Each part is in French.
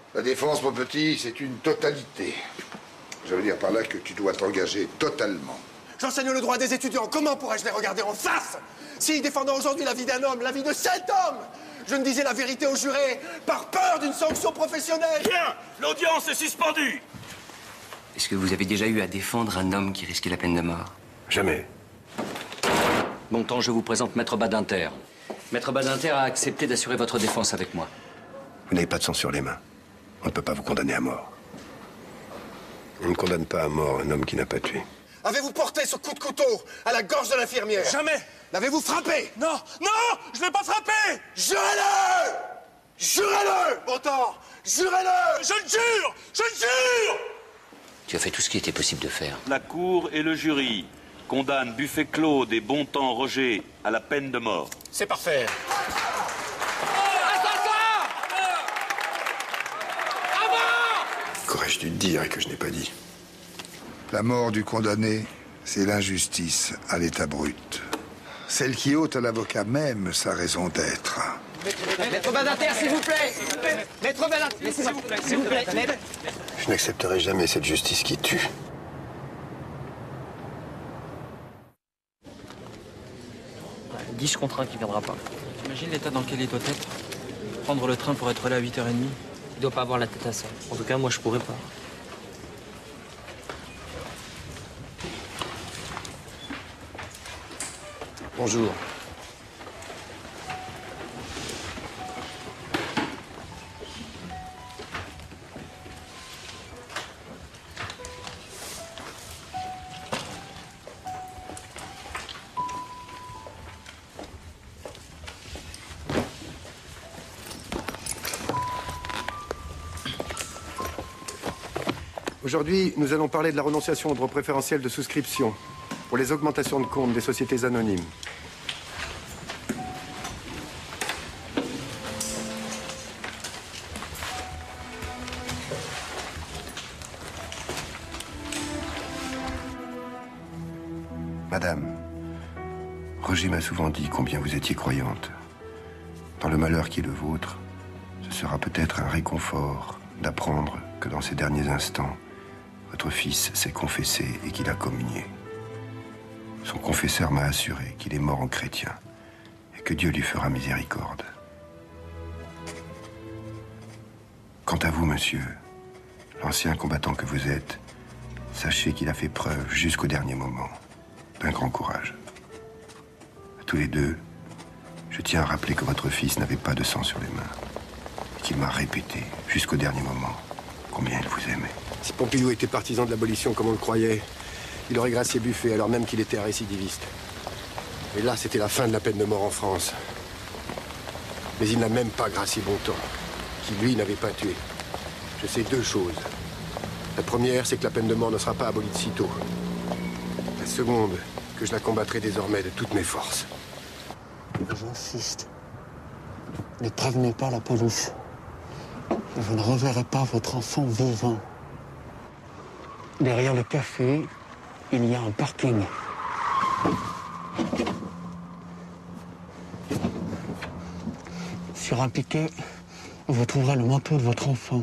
La défense, mon petit, c'est une totalité. Je veux dire par là que tu dois t'engager totalement. J'enseigne le droit des étudiants. Comment pourrais-je les regarder en face s'ils défendant aujourd'hui la vie d'un homme, la vie de cet homme, je ne disais la vérité aux jurés par peur d'une sanction professionnelle? Bien, l'audience est suspendue. Est-ce que vous avez déjà eu à défendre un homme qui risquait la peine de mort? Jamais. Bontemps, je vous présente Maître Badinter. Maître Badinter a accepté d'assurer votre défense avec moi. Vous n'avez pas de sang sur les mains. On ne peut pas vous condamner à mort. On ne condamne pas à mort un homme qui n'a pas tué. Avez-vous porté ce coup de couteau à la gorge de l'infirmière? Jamais. L'avez-vous frappé? Non, non, je l'ai pas frappé. Jurez-le! Jurez-le, Bontemps! Jurez-le! Je le jure, je le jure. Tu as fait tout ce qui était possible de faire. La Cour et le jury condamnent Buffet-Claude et Bontemps Roger à la peine de mort. C'est parfait. Qu'aurais-je dû te dire et que je n'ai pas dit? La mort du condamné, c'est l'injustice à l'état brut. Celle qui ôte à l'avocat même sa raison d'être. Maître Badinter, s'il vous plaît. Maître Badinter, s'il vous plaît. Je n'accepterai jamais cette justice qui tue. « 10 contre 1 qui viendra pas. T'imagines l'état dans lequel il doit être? Prendre le train pour être là à 8h30. Il doit pas avoir la tête à ça. En tout cas, moi, je pourrais pas. Bonjour. Aujourd'hui, nous allons parler de la renonciation au droit préférentiel de souscription pour les augmentations de compte des sociétés anonymes. Madame, Roger m'a souvent dit combien vous étiez croyante. Dans le malheur qui est le vôtre, ce sera peut-être un réconfort d'apprendre que dans ces derniers instants, votre fils s'est confessé et qu'il a communié. Son confesseur m'a assuré qu'il est mort en chrétien et que Dieu lui fera miséricorde. Quant à vous, monsieur, l'ancien combattant que vous êtes, sachez qu'il a fait preuve jusqu'au dernier moment d'un grand courage. À tous les deux, je tiens à rappeler que votre fils n'avait pas de sang sur les mains et qu'il m'a répété jusqu'au dernier moment combien il vous aimait. Si Pompidou était partisan de l'abolition comme on le croyait, il aurait gracié Buffet alors même qu'il était un récidiviste. Et là, c'était la fin de la peine de mort en France. Mais il n'a même pas gracié Bontemps, qui lui n'avait pas tué. Je sais deux choses. La première, c'est que la peine de mort ne sera pas abolie de sitôt. La seconde, que je la combattrai désormais de toutes mes forces. J'insiste. Ne prévenez pas la police. Vous ne reverrez pas votre enfant vivant. Derrière le café, il y a un parking. Sur un piquet, vous trouverez le manteau de votre enfant.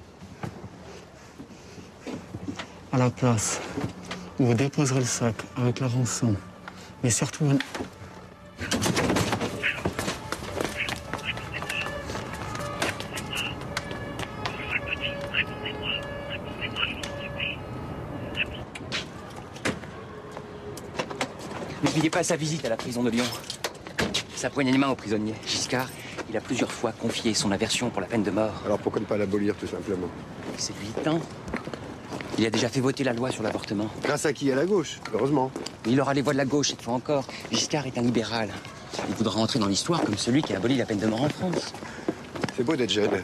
À la place, vous déposerez le sac avec la rançon. Mais surtout... N'oubliez pas sa visite à la prison de Lyon. Sa poignée de main au prisonnier. Giscard, il a plusieurs fois confié son aversion pour la peine de mort. Alors pourquoi ne pas l'abolir, tout simplement? C'est lui le temps. Il a déjà fait voter la loi sur l'avortement. Grâce à qui? À la gauche, heureusement. Il aura les voix de la gauche cette fois encore. Giscard est un libéral. Il voudra entrer dans l'histoire comme celui qui a aboli la peine de mort en France. C'est beau d'être jeune.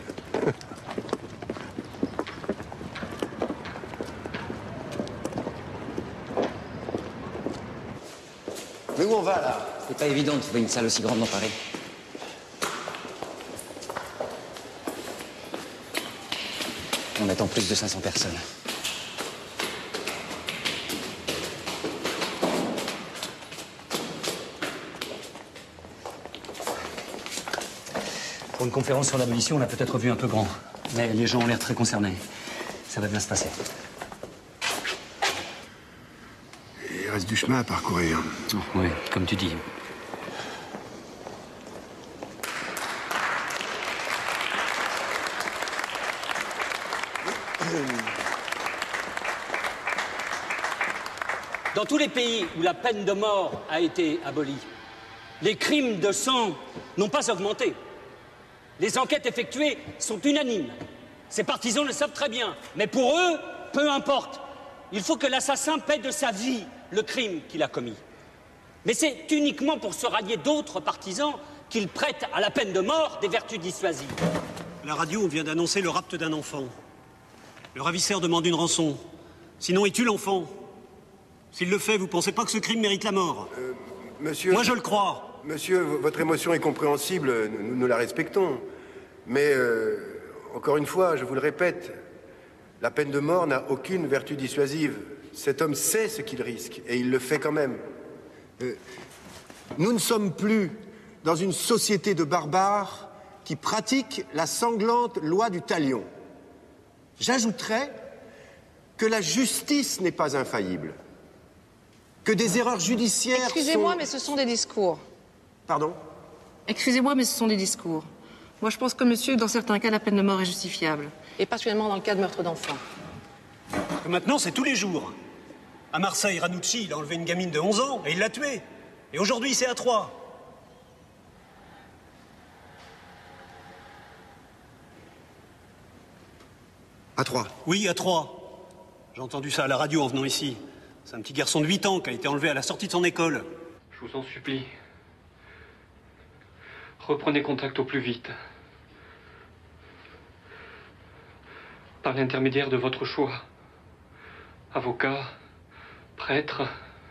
Mais où on va, là? C'est pas évident de trouver une salle aussi grande dans Paris. On attend plus de 500 personnes. Pour une conférence sur l'abolition, on a peut-être vu un peu grand. Mais les gens ont l'air très concernés. Ça va bien se passer. Il reste du chemin à parcourir. Oui, comme tu dis. Dans tous les pays où la peine de mort a été abolie, les crimes de sang n'ont pas augmenté. Les enquêtes effectuées sont unanimes. Ces partisans le savent très bien. Mais pour eux, peu importe. Il faut que l'assassin paie de sa vie le crime qu'il a commis. Mais c'est uniquement pour se rallier d'autres partisans qu'il prête à la peine de mort des vertus dissuasives. La radio vient d'annoncer le rapt d'un enfant. Le ravisseur demande une rançon. Sinon, il tue l'enfant. S'il le fait, vous pensez pas que ce crime mérite la mort? Monsieur... Moi, je le crois. Monsieur, votre émotion est compréhensible, nous la respectons. Mais, encore une fois, je vous le répète, la peine de mort n'a aucune vertu dissuasive. Cet homme sait ce qu'il risque, et il le fait quand même. Nous ne sommes plus dans une société de barbares qui pratiquent la sanglante loi du talion. J'ajouterais que la justice n'est pas infaillible. Que des erreurs judiciaires Excusez-moi, mais ce sont des discours. Pardon? Excusez-moi, mais ce sont des discours. Moi, je pense que monsieur, dans certains cas, la peine de mort est justifiable. Et particulièrement dans le cas de meurtre d'enfant. Maintenant, c'est tous les jours. À Marseille, Ranucci, il a enlevé une gamine de 11 ans et il l'a tuée. Et aujourd'hui, c'est à Troyes. À Troyes? Oui, à Troyes. J'ai entendu ça à la radio en venant ici. C'est un petit garçon de 8 ans qui a été enlevé à la sortie de son école. Je vous en supplie. Reprenez contact au plus vite. Par l'intermédiaire de votre choix. Avocat, prêtre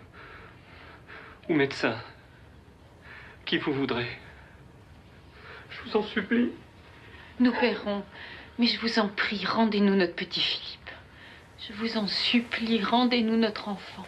ou médecin. Qui vous voudrez. Je vous en supplie. Nous paierons, mais je vous en prie, rendez-nous notre petit Philippe. Je vous en supplie, rendez-nous notre enfant.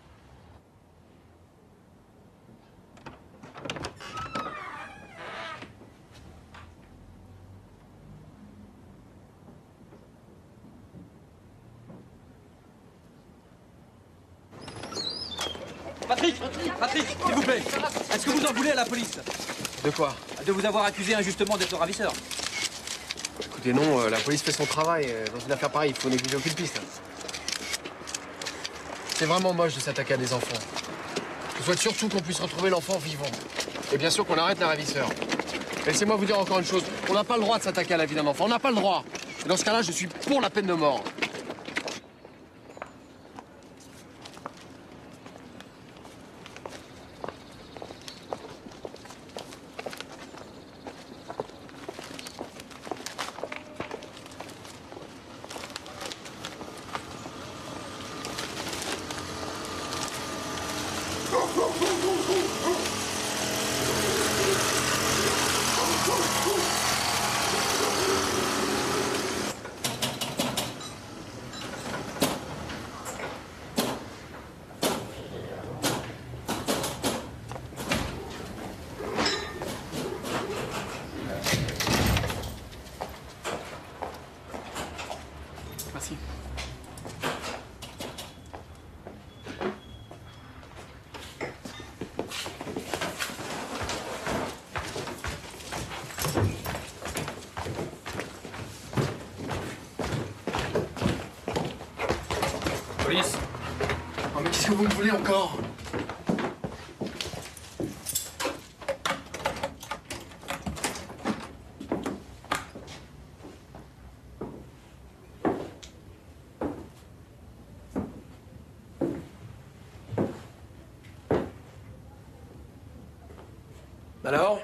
Patrick, s'il vous plaît, est-ce que vous en voulez à la police? De quoi? De vous avoir accusé injustement d'être le ravisseur. Écoutez, non, la police fait son travail. Dans une affaire pareille, il faut négliger aucune piste. C'est vraiment moche de s'attaquer à des enfants. Je souhaite surtout qu'on puisse retrouver l'enfant vivant. Et bien sûr qu'on arrête les ravisseurs. Laissez-moi vous dire encore une chose. On n'a pas le droit de s'attaquer à la vie d'un enfant. On n'a pas le droit. Et dans ce cas-là, je suis pour la peine de mort. Merci. Police. Oh, mais qu'est-ce que vous me voulez encore? Alors?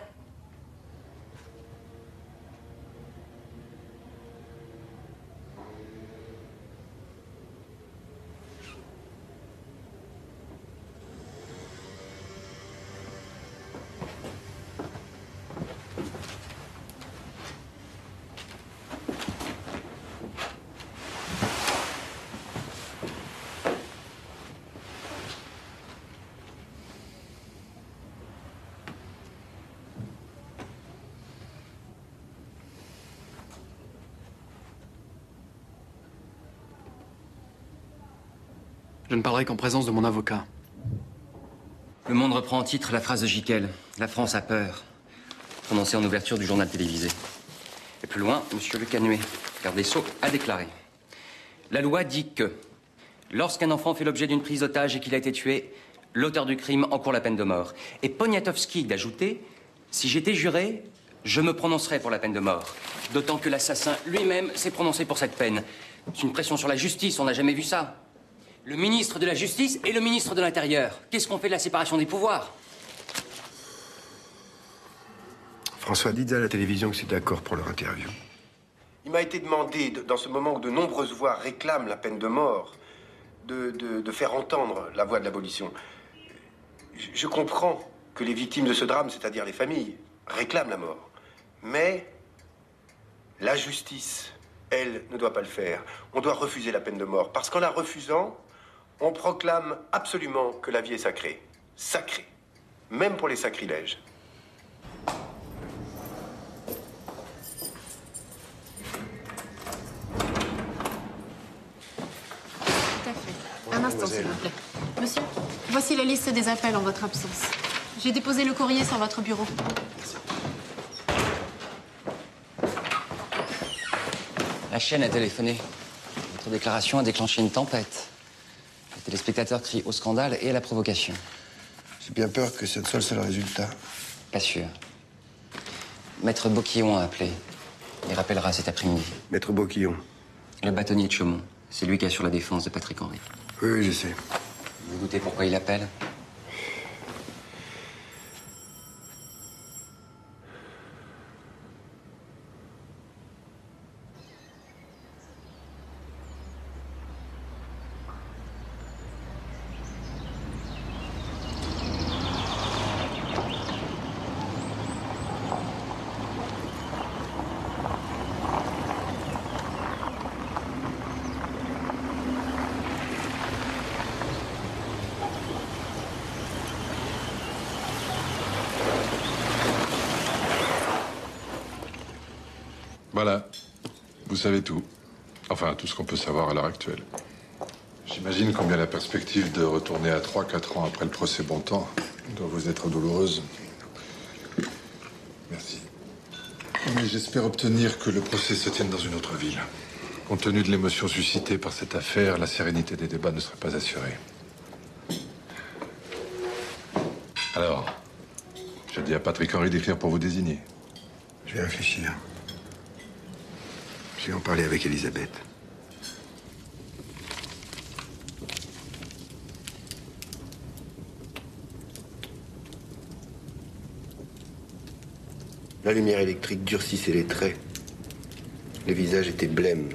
Je ne parlerai qu'en présence de mon avocat. Le Monde reprend en titre la phrase de Gicquel. La France a peur. Prononcée en ouverture du journal télévisé. Et plus loin, M. Le Canuet, garde des Sceaux, a déclaré. La loi dit que lorsqu'un enfant fait l'objet d'une prise d'otage et qu'il a été tué, l'auteur du crime encourt la peine de mort. Et Poniatowski d'ajouter, si j'étais juré, je me prononcerais pour la peine de mort. D'autant que l'assassin lui-même s'est prononcé pour cette peine. C'est une pression sur la justice, on n'a jamais vu ça. Le ministre de la Justice et le ministre de l'Intérieur. Qu'est-ce qu'on fait de la séparation des pouvoirs? François, dites à la télévision que c'est d'accord pour leur interview. Il m'a été demandé, dans ce moment où de nombreuses voix réclament la peine de mort, de faire entendre la voix de l'abolition. Je comprends que les victimes de ce drame, c'est-à-dire les familles, réclament la mort. Mais la justice, elle, ne doit pas le faire. On doit refuser la peine de mort. Parce qu'en la refusant, on proclame absolument que la vie est sacrée. Sacrée. Même pour les sacrilèges. Un instant, s'il vous plaît. Monsieur, voici la liste des appels en votre absence. J'ai déposé le courrier sur votre bureau. La chaîne a téléphoné. Votre déclaration a déclenché une tempête. Les téléspectateurs crient au scandale et à la provocation. J'ai bien peur que ce soit le seul résultat. Pas sûr. Maître Boquillon a appelé. Il rappellera cet après-midi. Maître Boquillon. Le bâtonnier de Chaumont. C'est lui qui assure la défense de Patrick Henry. Oui, je sais. Vous doutez pourquoi il appelle? Voilà. Vous savez tout. Enfin, tout ce qu'on peut savoir à l'heure actuelle. J'imagine combien la perspective de retourner à 3-4 ans après le procès Bontemps doit vous être douloureuse. Merci. Mais j'espère obtenir que le procès se tienne dans une autre ville. Compte tenu de l'émotion suscitée par cette affaire, la sérénité des débats ne serait pas assurée. Alors, je dis à Patrick Henry d'écrire pour vous désigner. Je vais réfléchir. Je vais en parler avec Elisabeth. La lumière électrique durcissait les traits. Les visages étaient blêmes.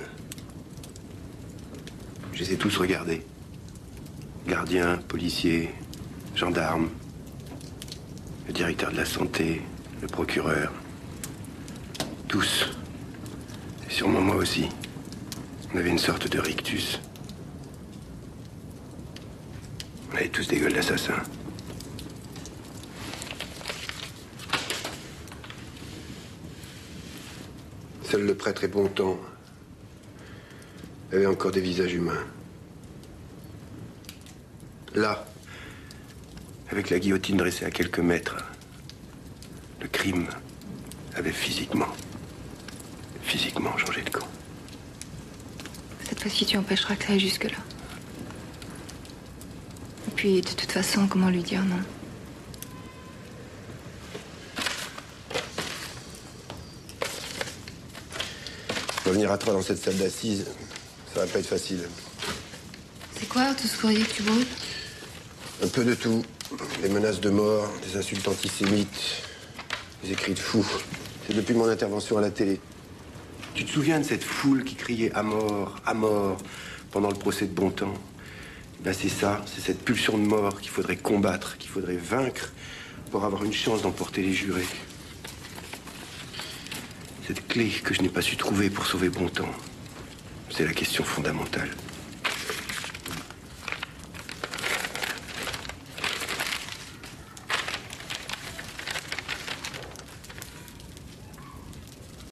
Je les ai tous regardés. Gardiens, policiers, gendarmes, le directeur de la santé, le procureur. Tous. Et sûrement moi aussi. On avait une sorte de rictus. On avait tous des gueules d'assassins. Seul le prêtre et Bontemps avaient encore des visages humains. Là, avec la guillotine dressée à quelques mètres, le crime avait physiquement changé de camp. Cette fois-ci, tu empêcheras que ça aille jusque-là. Et puis, de toute façon, comment lui dire non? Revenir à 3 dans cette salle d'assises, ça va pas être facile. C'est quoi tout ce courrier que tu brûles? Un peu de tout. Des menaces de mort, des insultes antisémites, des écrits de fous. C'est depuis mon intervention à la télé. Tu te souviens de cette foule qui criait à mort pendant le procès de Bontemps? Ben c'est ça, c'est cette pulsion de mort qu'il faudrait combattre, qu'il faudrait vaincre pour avoir une chance d'emporter les jurés. Cette clé que je n'ai pas su trouver pour sauver Bontemps, c'est la question fondamentale.